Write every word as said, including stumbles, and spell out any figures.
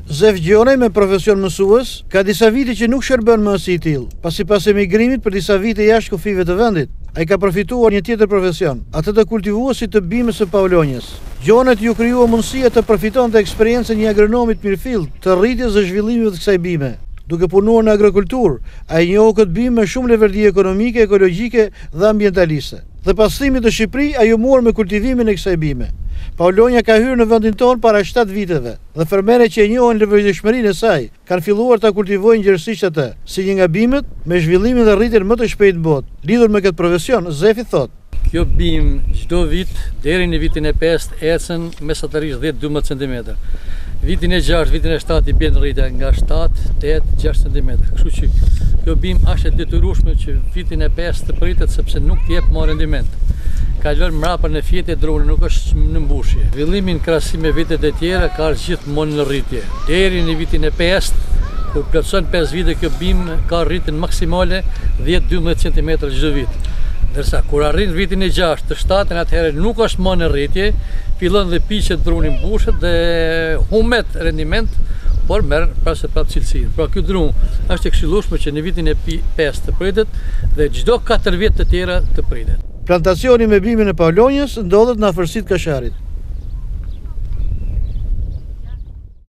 Zef Gjonaj, me profesion mësues, ka disa vite që nuk shërben më si i tillë, pasi pas emigrimit për disa vite jashtë kufive të vendit. Ai ka përfituar një tjetër profesion, atë të kultivuesit të bimës së Paulonjës. Gjonajt ju krijua mundësia të përfitonte eksperiencën një agronomit mirëfill të rritjes dhe zhvillimit të kësaj bime. Duke punuar në agrikulturë, ai njohu këtë bimë me shumë leverdi ekonomike, ekologjike dhe ambientaliste. Dhe pas thimit të Shqipëri, ai u mor me kultivimin e kësaj bime. Paulonja ka hyrë në vendin tonë para shtatë viteve dhe fermerët që e njohin lëvizshmërinë e saj kanë filluar ta kultivojnë gjerësisht atë, si një nga bimet me zhvillimin dhe rritjen më të shpejtë në botë. Lidhur me këtë profesion, Zefi thotë: Kjo bimë çdo vit deri në vitin e pesë ecën mesatërisht dhjetë duemdhjetë centimetra. Vitin e gjashtë, vitin e shtatë i bën rritja nga shtatë, tetë, gjashtë centimetra. Kështu që kjo bimë është e detyrueshme që vitin e pesë të pritet sepse nuk jep më rendiment. Ka lënë mrapa në fjetë e drone, nuk është në mbushje. Zhvillimin krahasim me vitet e tjera ka gjithmonë në rritje. Deri në vitin e pesë, kur plotson pesë vite, kjo bimë ka rritjen maksimale dhjetë duemdhjetë centimetra çdo vit. Ndërsa kur arrin vitin e gjashtë, të shtatën, atëherë nuk është më në rritje, fillon dhe piqet druni mbushet dhe humbet rendiment, por merr prapë prapë cilësinë. Pra ky drum është e këshillueshme që në vitin e pesë të pritet dhe çdo katër vjet të tjera të pritet. Plantacioni me bimën e Paulonjës ndodhet në afërsitë Kasharit.